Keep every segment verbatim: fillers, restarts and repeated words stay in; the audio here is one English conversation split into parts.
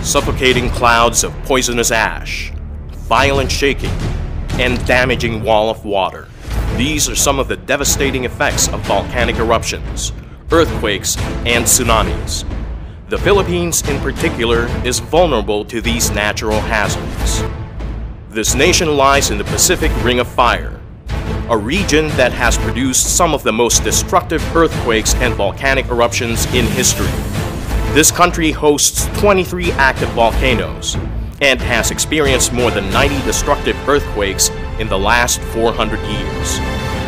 suffocating clouds of poisonous ash, violent shaking, and damaging wall of water. These are some of the devastating effects of volcanic eruptions, earthquakes, and tsunamis. The Philippines, in particular, is vulnerable to these natural hazards. This nation lies in the Pacific Ring of Fire, a region that has produced some of the most destructive earthquakes and volcanic eruptions in history. This country hosts twenty-three active volcanoes and has experienced more than ninety destructive earthquakes in the last four hundred years.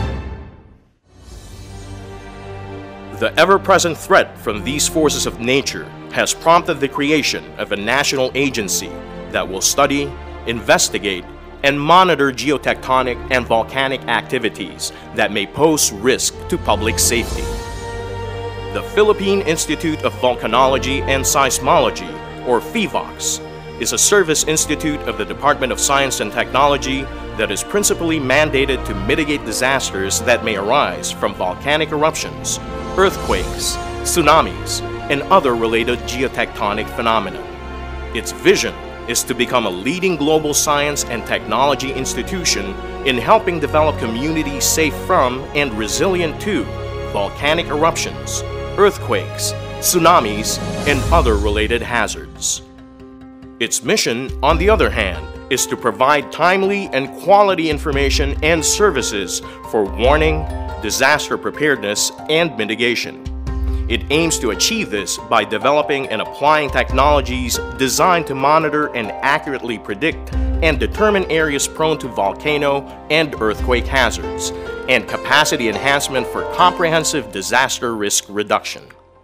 The ever-present threat from these forces of nature has prompted the creation of a national agency that will study, investigate, and monitor geotectonic and volcanic activities that may pose risk to public safety. The Philippine Institute of Volcanology and Seismology, or PHIVOLCS, is a service institute of the Department of Science and Technology that is principally mandated to mitigate disasters that may arise from volcanic eruptions, earthquakes, tsunamis, and other related geotectonic phenomena. Its vision is to become a leading global science and technology institution in helping develop communities safe from and resilient to volcanic eruptions, earthquakes, tsunamis, and other related hazards. Its mission, on the other hand, is to provide timely and quality information and services for warning, disaster preparedness, and mitigation. It aims to achieve this by developing and applying technologies designed to monitor and accurately predict and determine areas prone to volcano and earthquake hazards, and capacity enhancement for comprehensive disaster risk reduction.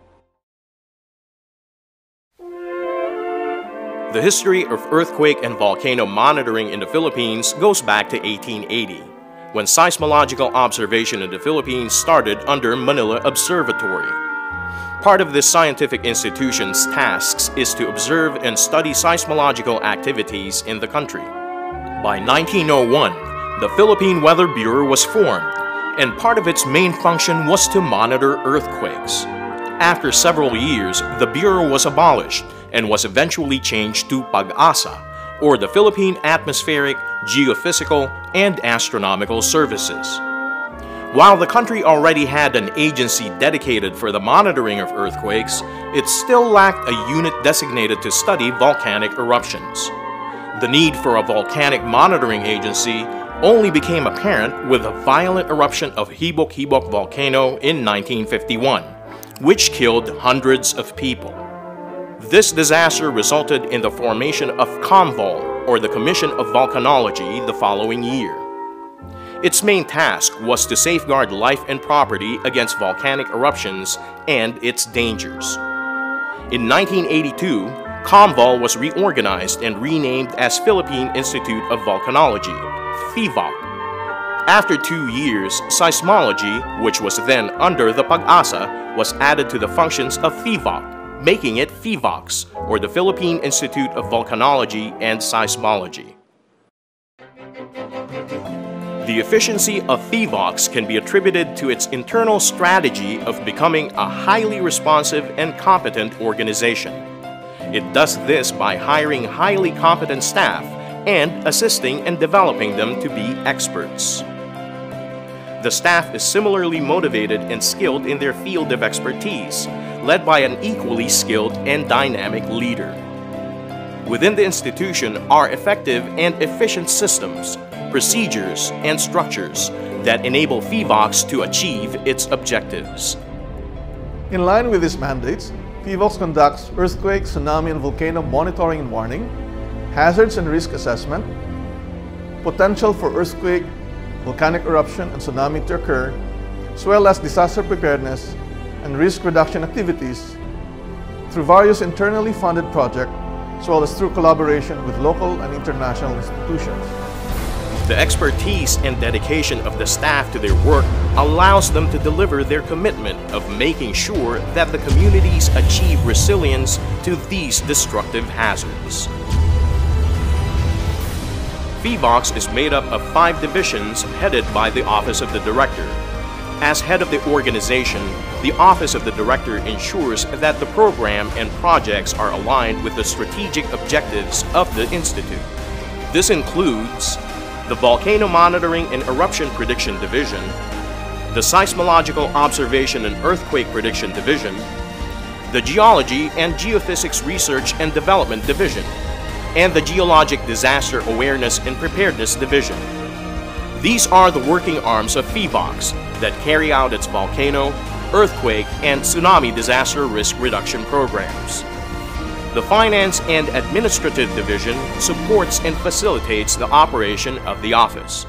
The history of earthquake and volcano monitoring in the Philippines goes back to eighteen eighty, when seismological observation in the Philippines started under Manila Observatory. Part of this scientific institution's tasks is to observe and study seismological activities in the country. By nineteen oh one, the Philippine Weather Bureau was formed, and part of its main function was to monitor earthquakes. After several years, the Bureau was abolished and was eventually changed to PAG-ASA, or the Philippine Atmospheric, Geophysical, and Astronomical Services. While the country already had an agency dedicated for the monitoring of earthquakes, it still lacked a unit designated to study volcanic eruptions. The need for a volcanic monitoring agency only became apparent with the violent eruption of Hibok-Hibok volcano in nineteen fifty-one, which killed hundreds of people. This disaster resulted in the formation of COMVOL, or the Commission of Volcanology, the following year. Its main task was to safeguard life and property against volcanic eruptions and its dangers. In nineteen eighty-two, COMVOL was reorganized and renamed as Philippine Institute of Volcanology, PHIVOLC. After two years, seismology, which was then under the PAG-ASA, was added to the functions of PHIVOLC, making it PHIVOLCS, or the Philippine Institute of Volcanology and Seismology. The efficiency of PHIVOLCS can be attributed to its internal strategy of becoming a highly responsive and competent organization. It does this by hiring highly competent staff and assisting and developing them to be experts. The staff is similarly motivated and skilled in their field of expertise, led by an equally skilled and dynamic leader. Within the institution are effective and efficient systems, procedures, and structures that enable PHIVOLCS to achieve its objectives. In line with these mandates, PHIVOLCS conducts earthquake, tsunami, and volcano monitoring and warning, hazards and risk assessment, potential for earthquake, volcanic eruption, and tsunami to occur, as well as disaster preparedness and risk reduction activities through various internally funded projects, as well as through collaboration with local and international institutions. The expertise and dedication of the staff to their work allows them to deliver their commitment of making sure that the communities achieve resilience to these destructive hazards. PHIVOLCS is made up of five divisions headed by the Office of the Director. As head of the organization, the Office of the Director ensures that the program and projects are aligned with the strategic objectives of the Institute. This includes the Volcano Monitoring and Eruption Prediction Division, the Seismological Observation and Earthquake Prediction Division, the Geology and Geophysics Research and Development Division, and the Geologic Disaster Awareness and Preparedness Division. These are the working arms of PHIVOLCS that carry out its volcano, earthquake, and tsunami disaster risk reduction programs. The Finance and Administrative Division supports and facilitates the operation of the office.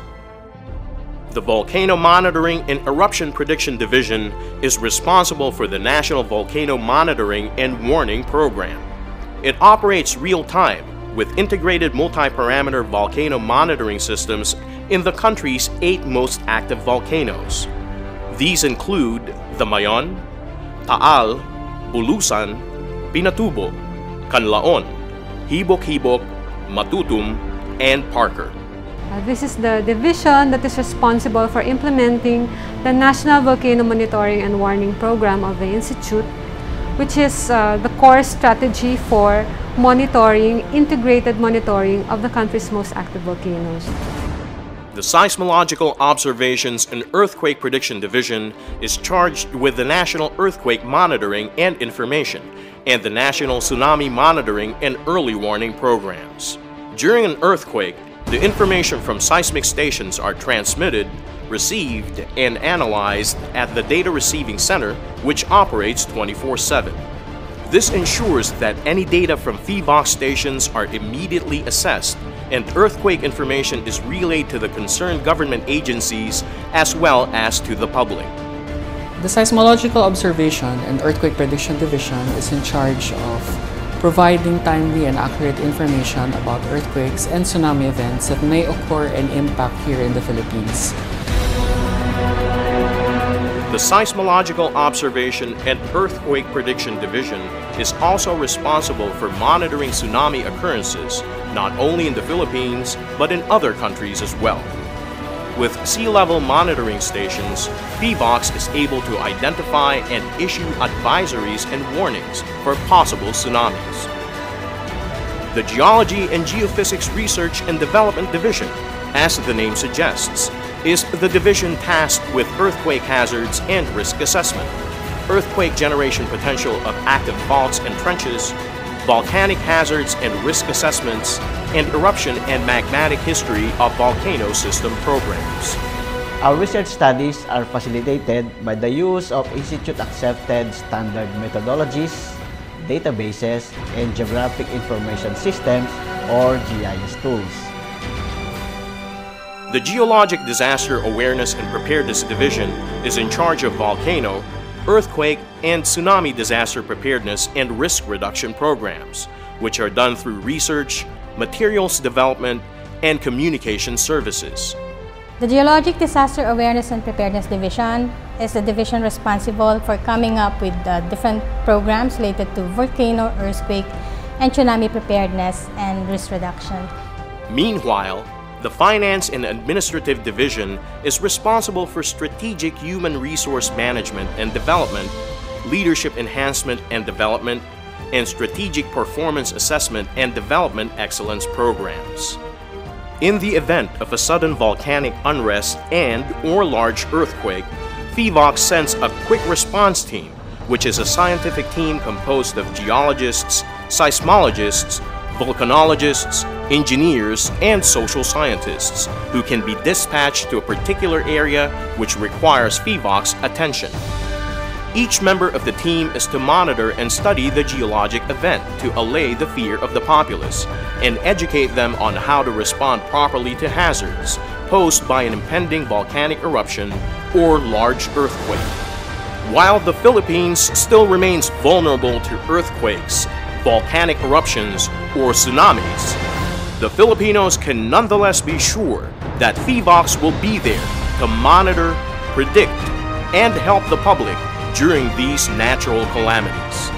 The Volcano Monitoring and Eruption Prediction Division is responsible for the National Volcano Monitoring and Warning Program. It operates real-time with integrated multi-parameter volcano monitoring systems in the country's eight most active volcanoes. These include the Mayon, Taal, Bulusan, Pinatubo, Canlaon, Hibok-Hibok, Matutum, and Parker. Uh, this is the division that is responsible for implementing the National Volcano Monitoring and Warning Program of the Institute, which is uh, the core strategy for monitoring, integrated monitoring of the country's most active volcanoes. The Seismological Observations and Earthquake Prediction Division is charged with the National Earthquake Monitoring and Information and the National Tsunami Monitoring and Early Warning Programs. During an earthquake, the information from seismic stations are transmitted, received, and analyzed at the Data Receiving Center, which operates twenty-four seven. This ensures that any data from PHIVOLCS stations are immediately assessed and earthquake information is relayed to the concerned government agencies as well as to the public. The Seismological Observation and Earthquake Prediction Division is in charge of providing timely and accurate information about earthquakes and tsunami events that may occur and impact here in the Philippines. The Seismological Observation and Earthquake Prediction Division is also responsible for monitoring tsunami occurrences, not only in the Philippines, but in other countries as well. With sea level monitoring stations, PHIVOLCS is able to identify and issue advisories and warnings for possible tsunamis. The Geology and Geophysics Research and Development Division, as the name suggests, is the division tasked with earthquake hazards and risk assessment, earthquake generation potential of active faults and trenches, volcanic hazards and risk assessments, and eruption and magmatic history of volcano system programs. Our research studies are facilitated by the use of Institute-accepted standard methodologies, databases, and geographic information systems, or G I S tools. The Geologic Disaster Awareness and Preparedness Division is in charge of volcano, earthquake, and tsunami disaster preparedness and risk reduction programs, which are done through research, materials development, and communication services. The Geologic Disaster Awareness and Preparedness Division is the division responsible for coming up with uh, different programs related to volcano, earthquake, and tsunami preparedness and risk reduction. Meanwhile, the Finance and Administrative Division is responsible for strategic human resource management and development, leadership enhancement and development, and strategic performance assessment and development excellence programs. In the event of a sudden volcanic unrest and or large earthquake, PHIVOLCS sends a quick response team, which is a scientific team composed of geologists, seismologists, volcanologists, engineers, and social scientists who can be dispatched to a particular area which requires PHIVOLCS attention. Each member of the team is to monitor and study the geologic event to allay the fear of the populace and educate them on how to respond properly to hazards posed by an impending volcanic eruption or large earthquake. While the Philippines still remains vulnerable to earthquakes, volcanic eruptions, or tsunamis, the Filipinos can nonetheless be sure that PHIVOLCS will be there to monitor, predict, and help the public during these natural calamities.